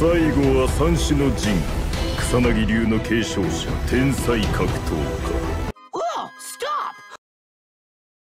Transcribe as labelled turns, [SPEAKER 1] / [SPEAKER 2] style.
[SPEAKER 1] 最後は三種の神草薙流の継承者天才格闘家